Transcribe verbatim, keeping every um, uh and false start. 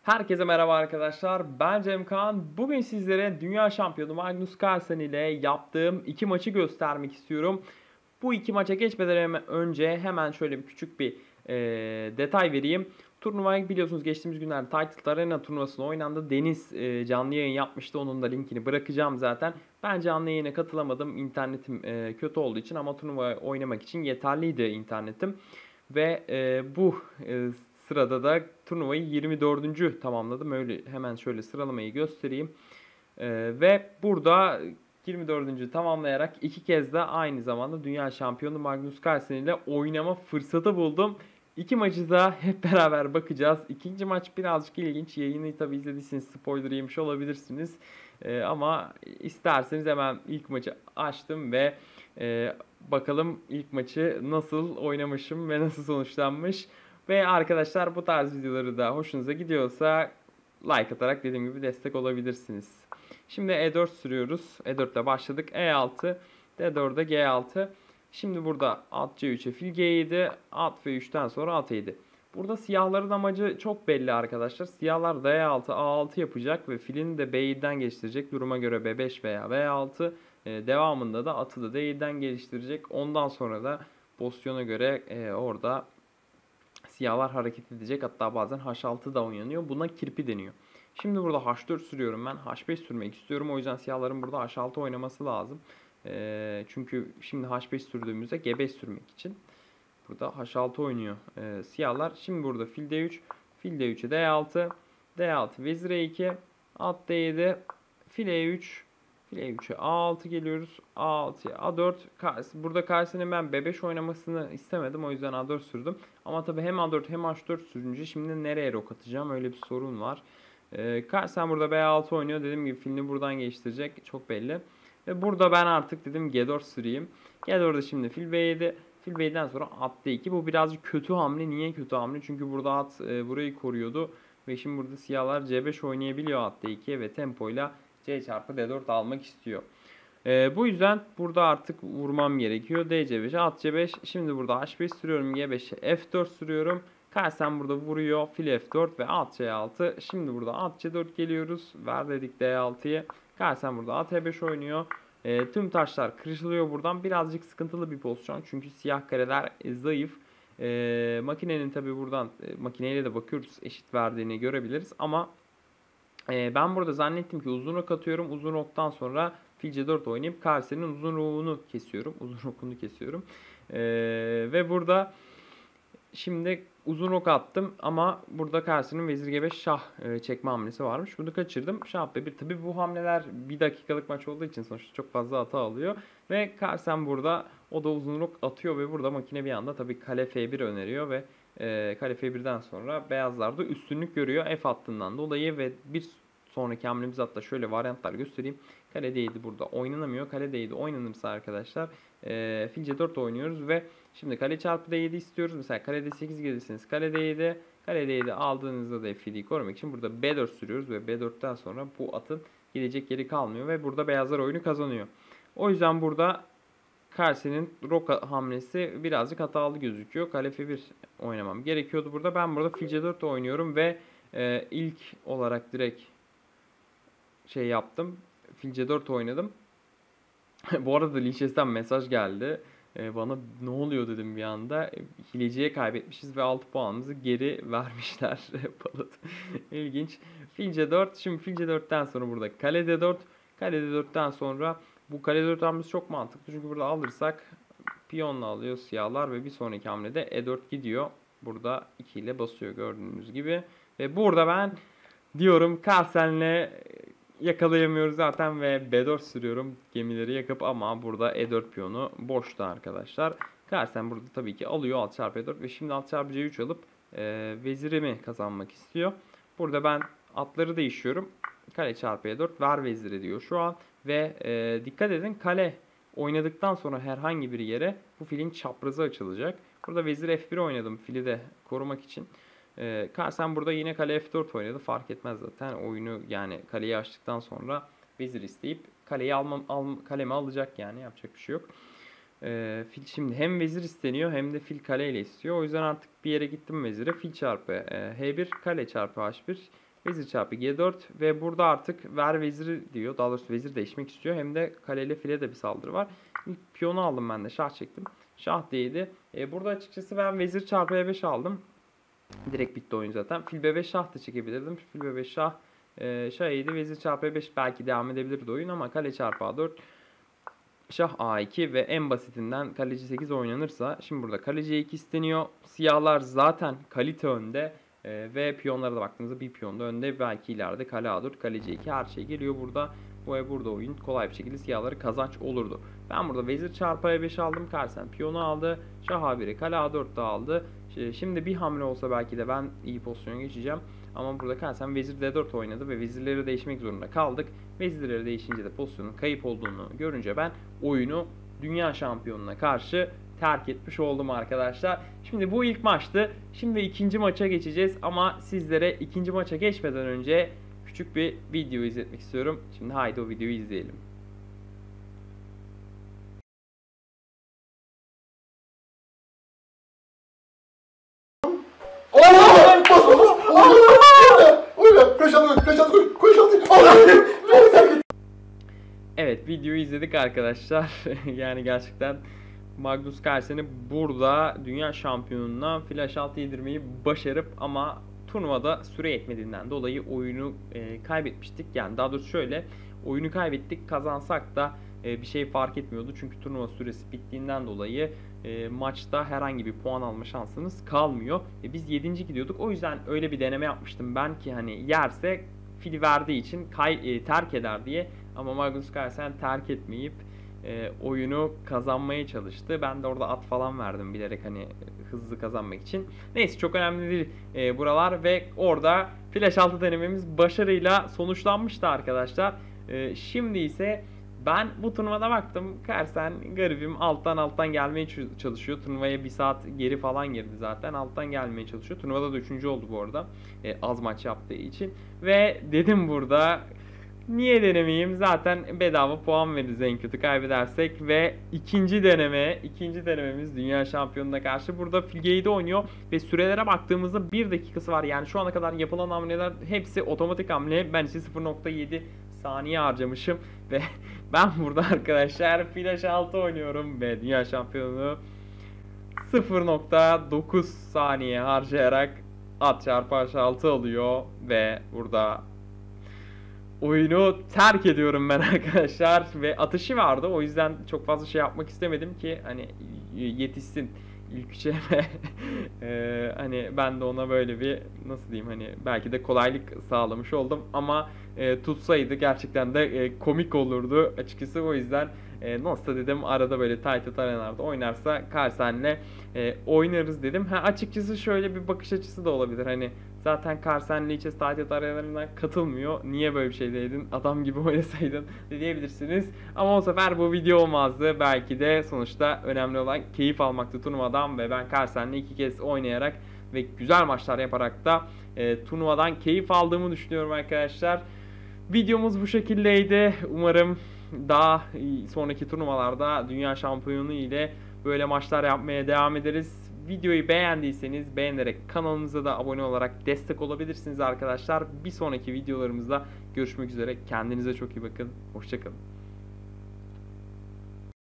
Herkese merhaba arkadaşlar. Ben Cem Kaan. Bugün sizlere dünya şampiyonu Magnus Carlsen ile yaptığım iki maçı göstermek istiyorum. Bu iki maça geçmeden hemen önce hemen şöyle bir küçük bir e, detay vereyim. Turnuvayı biliyorsunuz geçtiğimiz günlerde Title Arena turnuvasında oynandı. Deniz e, canlı yayın yapmıştı. Onun da linkini bırakacağım zaten. Ben canlı yayına katılamadım. İnternetim e, kötü olduğu için ama turnuvayı oynamak için yeterliydi internetim. Ve e, bu e, sırada da turnuvayı yirmi dördüncü tamamladım. Öyle hemen şöyle sıralamayı göstereyim. E, ve burada yirmi dördüncü tamamlayarak iki kez de aynı zamanda dünya şampiyonu Magnus Carlsen ile oynama fırsatı buldum. İki maçı da hep beraber bakacağız. İkinci maç birazcık ilginç. Yayını tabi izlediyseniz spoiler yemiş olabilirsiniz. Ee, ama isterseniz hemen ilk maçı açtım ve e, bakalım ilk maçı nasıl oynamışım ve nasıl sonuçlanmış. Ve arkadaşlar bu tarz videoları da hoşunuza gidiyorsa like atarak dediğim gibi destek olabilirsiniz. Şimdi E dört sürüyoruz. E dört ile başladık. E altı, D dört'e G altı. Şimdi burada at C üç'e fil G yedi, at F üç'ten sonra at E yedi. Burada siyahların amacı çok belli arkadaşlar. Siyahlar D altı, A altı yapacak ve filini de B yedi'den geliştirecek. Duruma göre B beş veya B altı. Ee, devamında da atı da D yedi'den geliştirecek. Ondan sonra da pozisyona göre e, orada siyahlar hareket edecek. Hatta bazen H altı da oynanıyor. Buna kirpi deniyor. Şimdi burada H dört sürüyorum ben. H beş sürmek istiyorum. O yüzden siyahların burada H altı oynaması lazım. E, çünkü şimdi H beş sürdüğümüzde G beş sürmek için. Burada H altı oynuyor e, siyahlar. Şimdi burada fil D üç. Fil D üç'e D altı. D altı vezir E iki. At D yedi. Fil E üç. Fil E üç'e A altı geliyoruz. A altı'ya A dört. Burada karşısının ben B beş oynamasını istemedim. O yüzden A dört sürdüm. Ama tabi hem A dört hem H dört sürünce şimdi nereye rok atacağım? Öyle bir sorun var. Ee, Carlsen burada B altı oynuyor. Dediğim gibi filini buradan geliştirecek. Çok belli. Ve burada ben artık dedim G dört süreyim. G dört'de şimdi fil B yedi. Fil B yedi'den sonra at D iki. Bu birazcık kötü hamle. Niye kötü hamle? Çünkü burada at e, burayı koruyordu. Ve şimdi burada siyahlar C beş oynayabiliyor at D iki'ye ve tempoyla C çarpı D dört almak istiyor. Ee, bu yüzden burada artık vurmam gerekiyor. D C beş'e at C beş. Şimdi burada H beş sürüyorum. G beş'e F dört sürüyorum. Carlsen burada vuruyor. Fil F dört ve at C altı. Şimdi burada at C dört geliyoruz. Ver dedik D altı'yı. Carlsen burada at E beş oynuyor. E, tüm taşlar kırışılıyor buradan. Birazcık sıkıntılı bir pozisyon. Çünkü siyah kareler e, zayıf. E, makinenin tabi buradan e, makineyle de bakıyoruz. Eşit verdiğini görebiliriz. Ama e, ben burada zannettim ki uzun ok atıyorum. Uzun oktan sonra fil C dört oynayıp Carlsen'in uzun okunu kesiyorum. Uzun okunu kesiyorum. E, ve burada şimdi uzun ok attım ama burada karşısının vezir G beş şah e, çekme hamlesi varmış. Bunu kaçırdım. Şah B bir. Tabi bu hamleler bir dakikalık maç olduğu için sonuçta çok fazla hata alıyor. Ve Carlsen burada o da uzun ok atıyor ve burada makine bir anda tabi kale F bir öneriyor ve e, kale F bir'den sonra beyazlar da üstünlük görüyor F hattından dolayı ve bir sonraki hamlemiz hatta şöyle varyantlar göstereyim. Kale D yedi burada oynanamıyor. Kale D yedi oynanırsa arkadaşlar e, fil C dört oynuyoruz ve şimdi kale çarpı D yedi istiyoruz. Mesela kale D sekiz gelirseniz kale D yedi. Kale D yedi aldığınızda da F yedi'yi korumak için burada B dört sürüyoruz ve B dört'ten sonra bu atın gidecek yeri kalmıyor ve burada beyazlar oyunu kazanıyor. O yüzden burada Carlsen'in rok hamlesi birazcık hatalı gözüküyor. Kale F bir oynamam gerekiyordu burada. Ben burada fil C dört oynuyorum ve e, ilk olarak direkt şey yaptım. Fil C dört oynadım. Bu arada Lichess'ten mesaj geldi. Ee, bana ne oluyor dedim bir anda. Hileciye kaybetmişiz ve altı puanımızı geri vermişler. İlginç. Fil C dört. Şimdi fil C dört'ten sonra burada kale D dört. Kale D dört'ten sonra bu kale D dört hamlesi çok mantıklı. Çünkü burada alırsak piyonla alıyor siyahlar ve bir sonraki hamlede E dört gidiyor. Burada iki ile basıyor gördüğünüz gibi. Ve burada ben diyorum Carlsen'le yakalayamıyoruz zaten ve B dört sürüyorum gemileri yakıp ama burada E dört piyonu boşta arkadaşlar. Carlsen burada tabii ki alıyor alt çarpı E dört ve şimdi alt çarpı C üç alıp e, vezirimi kazanmak istiyor. Burada ben atları değişiyorum. Kale çarpı E dört ver veziri diyor şu an ve e, dikkat edin kale oynadıktan sonra herhangi bir yere bu filin çaprazı açılacak. Burada vezir F bir oynadım fili de korumak için. Ee, Carlsen burada yine kale F dört oynadı. Fark etmez zaten oyunu yani kaleyi açtıktan sonra vezir isteyip kaleyi almam, al, kalemi alacak yani yapacak bir şey yok. Ee, fil şimdi hem vezir isteniyor hem de fil kaleyle istiyor. O yüzden artık bir yere gittim vezire. Fil çarpı e, H bir kale çarpı H bir Vezir çarpı G dört ve burada artık ver veziri diyor. Daha doğrusu vezir değişmek istiyor. Hem de kaleyle file de bir saldırı var. İlk piyonu aldım ben de. Şah çektim. Şah D'ydi. E, burada açıkçası ben vezir çarpı E beş aldım. Direkt bitti oyun zaten. Fil B beş şah da çekebilirdim. Fil B beş şah. E, şah yedi. Vezir çarpı E beş belki devam edebilirdi oyun ama kale çarpı A dört. Şah A iki ve en basitinden kaleci sekiz oynanırsa, şimdi burada kaleci E iki isteniyor. Siyahlar zaten kalite önde e, ve piyonlara da baktığınızda bir piyon da önde. Belki ileride kale A dört, kaleci E iki her şey geliyor burada. Bu ve burada oyun kolay bir şekilde siyahları kazanç olurdu. Ben burada vezir çarpı E beş aldım. Karsen piyonu aldı. Şah A bir'i kale A dört de aldı. Şimdi bir hamle olsa belki de ben iyi pozisyona geçeceğim. Ama burada Karsen vezir D dört oynadı ve vezirleri değişmek zorunda kaldık. Vezirleri değişince de pozisyonun kayıp olduğunu görünce ben oyunu dünya şampiyonuna karşı terk etmiş oldum arkadaşlar. Şimdi bu ilk maçtı. Şimdi ikinci maça geçeceğiz ama sizlere ikinci maça geçmeden önce küçük bir video izletmek istiyorum. Şimdi haydi o videoyu izleyelim. Evet, videoyu izledik arkadaşlar. Yani gerçekten Magnus Carlsen'i burada dünya şampiyonuna flash altı yedirmeyi başarıp ama turnuvada süre yetmediğinden dolayı oyunu e, kaybetmiştik. Yani daha doğrusu şöyle, oyunu kaybettik, kazansak da e, bir şey fark etmiyordu. Çünkü turnuva süresi bittiğinden dolayı e, maçta herhangi bir puan alma şansınız kalmıyor. E, biz yedinci gidiyorduk. O yüzden öyle bir deneme yapmıştım ben ki hani yerse fili verdiği için kay, e, terk eder diye. Ama Magnus Carlsen terk etmeyip e, oyunu kazanmaya çalıştı. Ben de orada at falan verdim bilerek hani hızlı kazanmak için. Neyse, çok önemli değil e, buralar ve orada flash altı denememiz başarıyla sonuçlanmıştı arkadaşlar. E, şimdi ise ben bu turnuvada baktım. Carlsen garibim alttan alttan gelmeye çalışıyor. Turnuvaya bir saat geri falan girdi zaten. Alttan gelmeye çalışıyor. Turnuvada da üçüncü oldu bu arada. E, az maç yaptığı için. Ve dedim burada, niye denemeyeyim? Zaten bedava puan veririz en kötü kaybedersek ve ikinci deneme, ikinci denememiz dünya şampiyonuna karşı. Burada Filge'yi de oynuyor ve sürelere baktığımızda bir dakikası var. Yani şu ana kadar yapılan hamleler hepsi otomatik hamle. Ben ise sıfır nokta yedi saniye harcamışım ve ben burada arkadaşlar flash altı oynuyorum ve dünya şampiyonu sıfır nokta dokuz saniye harcayarak at çarpı H altı alıyor ve burada oyunu terk ediyorum ben arkadaşlar ve atışı vardı, o yüzden çok fazla şey yapmak istemedim ki hani yetişsin ilk üçe ve e, hani ben de ona böyle bir nasıl diyeyim hani belki de kolaylık sağlamış oldum ama e, tutsaydı gerçekten de e, komik olurdu açıkçası. O yüzden e, nasıl dedim, arada böyle tight arenalarda oynarsa Carlsen'le e, oynarız dedim. Ha, açıkçası şöyle bir bakış açısı da olabilir, hani zaten Carlsen'le hiç tight aralarına katılmıyor, niye böyle bir şey dedin, adam gibi oynasaydın diyebilirsiniz. Ama o sefer bu video olmazdı. Belki de sonuçta önemli olan keyif almaktı turnuvadan ve ben Carlsen'le iki kez oynayarak ve güzel maçlar yaparak da e, turnuvadan keyif aldığımı düşünüyorum arkadaşlar. Videomuz bu şekildeydi. Umarım daha sonraki turnuvalarda dünya şampiyonu ile böyle maçlar yapmaya devam ederiz. Videoyu beğendiyseniz beğenerek kanalımıza da abone olarak destek olabilirsiniz arkadaşlar. Bir sonraki videolarımızda görüşmek üzere. Kendinize çok iyi bakın. Hoşça kalın.